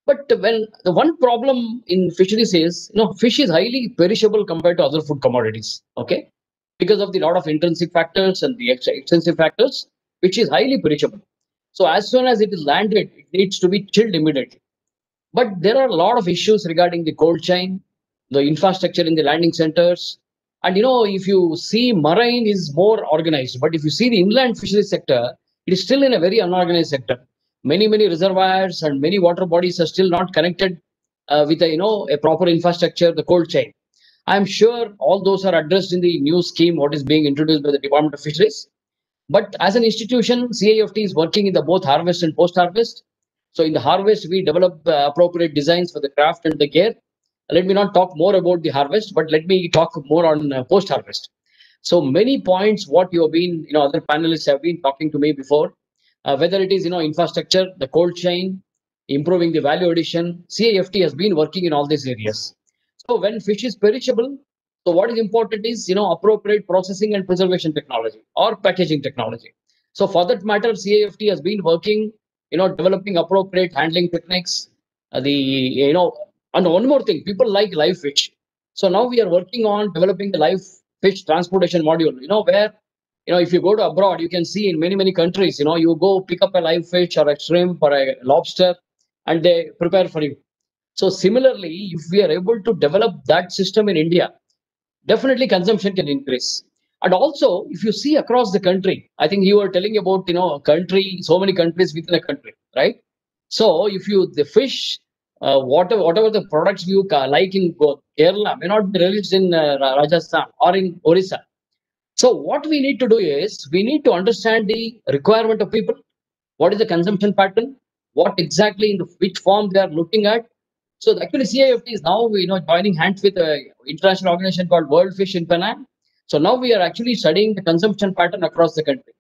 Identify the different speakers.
Speaker 1: But when the one problem in fisheries is, fish is highly perishable compared to other food commodities. Okay, because of the lot of intrinsic factors and the extensive factors, which is highly perishable. So as soon as it is landed, it needs to be chilled immediately. But there are a lot of issues regarding the cold chain, the infrastructure in the landing centers. And if you see marine is more organized, but if you see the inland fisheries sector, it is still in a very unorganized sector. Many reservoirs and many water bodies are still not connected with a proper infrastructure, the cold chain. I'm sure all those are addressed in the new scheme what is being introduced by the Department of Fisheries. But as an institution, CIFT is working in the both harvest and post harvest. So in the harvest, we develop appropriate designs for the craft and the gear. Let me not talk more about the harvest, but let me talk more on post harvest. So many points what you have been, other panelists have been talking to me before, whether it is, infrastructure, the cold chain, improving the value addition. CIFT has been working in all these areas. So when fish is perishable, so what is important is, appropriate processing and preservation technology or packaging technology. So for that matter, CIFT has been working, developing appropriate handling techniques. And one more thing, people like live fish. So now we are working on developing the live fish transportation module, where, if you go to abroad, you can see in many countries, you go pick up a live fish or a shrimp or a lobster and they prepare for you. So similarly, if we are able to develop that system in India, definitely consumption can increase. And also, if you see across the country, I think you were telling about, a country, so many countries within a country, right? So if you, the fish, whatever the products you like in Kerala may not be released in Rajasthan or in Orissa. So what we need to do is we need to understand the requirement of people. What is the consumption pattern? What exactly in which form they are looking at? So actually, CIFT is now joining hands with an international organization called World Fish in Penang. So now we are actually studying the consumption pattern across the country.